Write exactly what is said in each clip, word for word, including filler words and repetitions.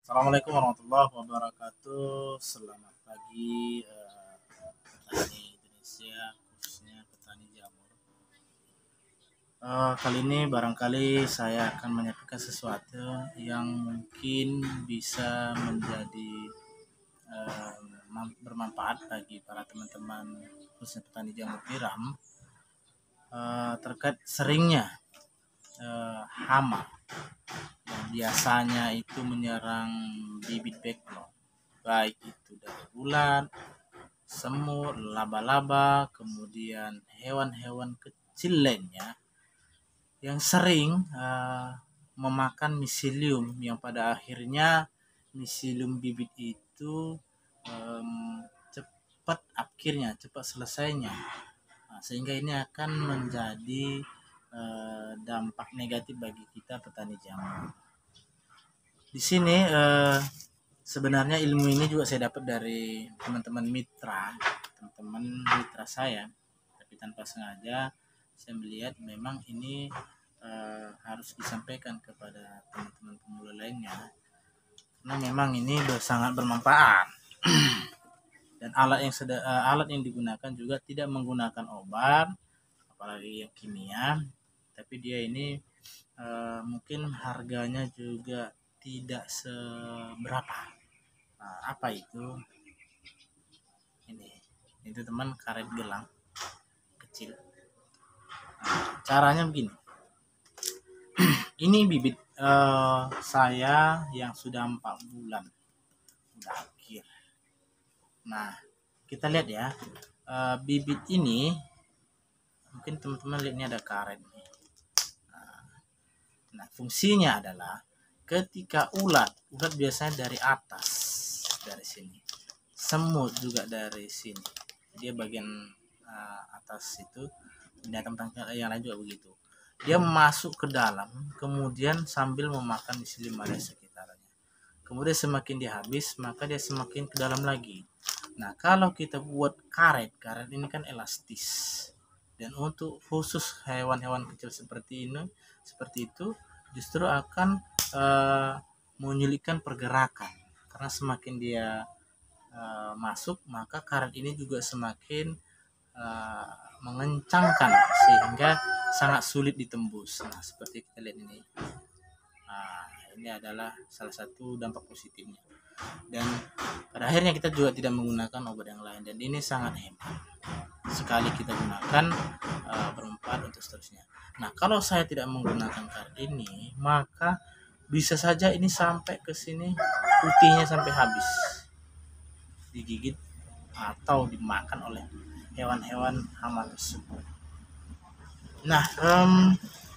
Assalamualaikum warahmatullahi wabarakatuh. Selamat pagi eh, petani Indonesia, khususnya petani jamur. Eh, kali ini barangkali saya akan menyampaikan sesuatu yang mungkin bisa menjadi eh, bermanfaat bagi para teman-teman khususnya petani jamur tiram eh, terkait seringnya eh, hama yang biasanya itu menyerang bibit backlog, baik itu dari ulat, semut, laba-laba, kemudian hewan-hewan kecil lainnya yang sering uh, memakan miselium, yang pada akhirnya miselium bibit itu um, cepat akhirnya cepat selesainya. Nah, sehingga ini akan menjadi uh, dampak negatif bagi kita petani jamur. Di sini uh, sebenarnya ilmu ini juga saya dapat dari teman-teman mitra, teman-teman mitra saya, tapi tanpa sengaja saya melihat memang ini uh, harus disampaikan kepada teman-teman pemula lainnya, karena memang ini sangat bermanfaat. Dan alat yang seda, uh, alat yang digunakan juga tidak menggunakan obat, apalagi yang kimia, tapi dia ini uh, mungkin harganya juga tidak seberapa. Nah, apa itu? Ini, itu teman karet gelang kecil. Nah, caranya begini. Ini bibit uh, saya yang sudah empat bulan, udah akhir. Nah, kita lihat ya, uh, bibit ini, mungkin teman-teman lihat ini ada karet nih. Nah, nah, fungsinya adalah ketika ulat, ulat biasanya dari atas, dari sini. Semut juga dari sini, dia bagian uh, atas itu, binatang yang lain juga begitu. Dia masuk ke dalam, kemudian sambil memakan miselium ada sekitarnya. Kemudian semakin dia habis, maka dia semakin ke dalam lagi. Nah, kalau kita buat karet, karet ini kan elastis, dan untuk khusus hewan-hewan kecil seperti ini, seperti itu, justru akan uh, menyulitkan pergerakan, karena semakin dia uh, masuk, maka karet ini juga semakin uh, mengencangkan sehingga sangat sulit ditembus. Nah, seperti kita lihat ini. Nah, ini adalah salah satu dampak positifnya. Dan pada akhirnya kita juga tidak menggunakan obat yang lain, dan ini sangat hemat. Sekali kita gunakan uh, bermanfaat untuk seterusnya. Nah, kalau saya tidak menggunakan karet ini, maka bisa saja ini sampai ke sini putihnya sampai habis, digigit atau dimakan oleh hewan-hewan hama tersebut. Nah, um,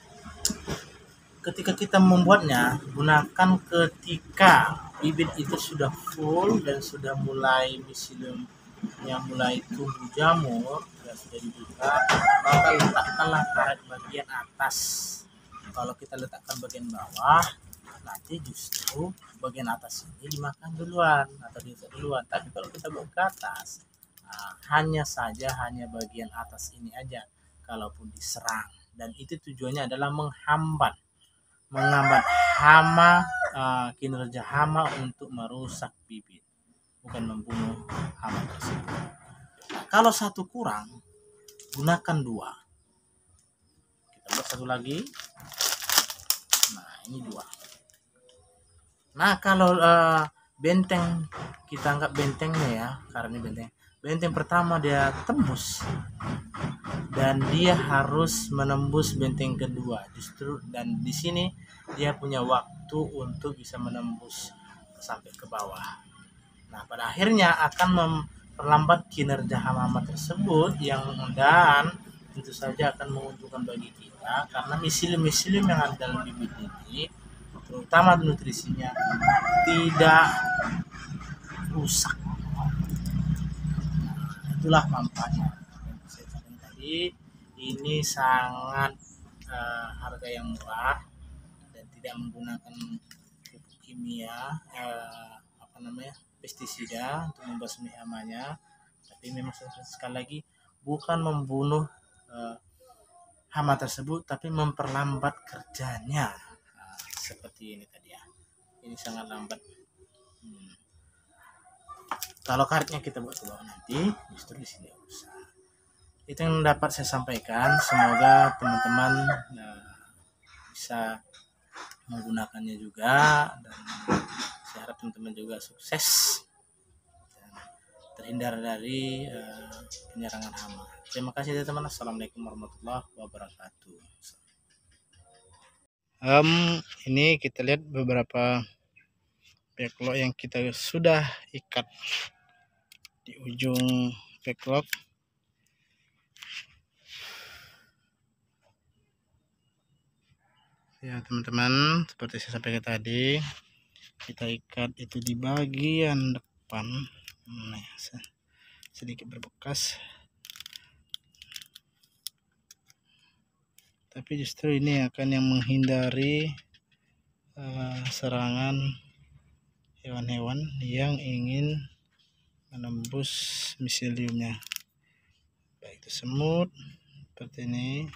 ketika kita membuatnya, gunakan ketika bibit itu sudah full dan sudah mulai miselium yang mulai tumbuh jamur dan sudah dibuka, maka letakkanlah karet bagian atas. Kalau kita letakkan bagian bawah, nanti justru bagian atas ini dimakan duluan atau diusap duluan. Tapi kalau kita buat ke atas, nah, hanya saja hanya bagian atas ini aja kalaupun diserang, dan itu tujuannya adalah menghambat menghambat hama, uh, kinerja hama untuk merusak bibit, bukan membunuh hama tersebut. Nah, kalau satu kurang, gunakan dua. Kita buat satu lagi. Nah, ini dua. Nah, kalau uh, benteng, kita anggap bentengnya ya, karena ini benteng. Benteng pertama dia tembus, dan dia harus menembus benteng kedua justru, dan di sini dia punya waktu untuk bisa menembus sampai ke bawah. Nah, pada akhirnya akan memperlambat kinerja hama-hama tersebut, yang dan tentu saja akan menguntungkan bagi kita, karena miselium-miselium yang ada dalam bibit ini, terutama nutrisinya, tidak rusak. Itulah manfaatnya. Saya sampaikan tadi, ini sangat uh, harga yang murah dan tidak menggunakan pupuk kimia, uh, apa namanya, pestisida untuk membasmi hamanya. Tapi memang sekali lagi bukan membunuh uh, hama tersebut, tapi memperlambat kerjanya. Nah, seperti ini tadi ya. Ini sangat lambat kalau karetnya kita buat ke bawah nanti justru di sini rusak. Itu yang dapat saya sampaikan. Semoga teman-teman uh, bisa menggunakannya juga, dan saya harap teman-teman juga sukses dan terhindar dari uh, penyerangan hama. Terima kasih teman-teman. Assalamualaikum warahmatullahi wabarakatuh. Um, ini kita lihat beberapa backlog yang kita sudah ikat di ujung backlog. Ya teman-teman, seperti saya sampaikan tadi, kita ikat itu di bagian depan. Nah, sedikit berbekas, tapi justru ini akan yang menghindari uh, serangan hewan-hewan yang ingin menembus miseliumnya, baik itu semut seperti ini.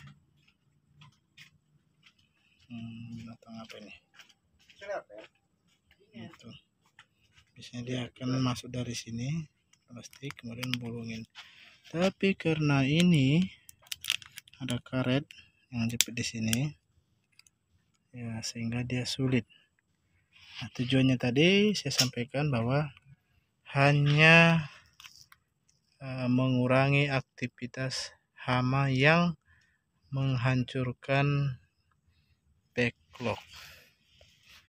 Hmm, binatang apa ini? Itu biasanya dia akan masuk dari sini plastik, kemudian bolongin. Tapi karena ini ada karet yang jepit di sini, ya sehingga dia sulit. Nah, tujuannya tadi saya sampaikan bahwa hanya uh, mengurangi aktivitas hama yang menghancurkan backlog.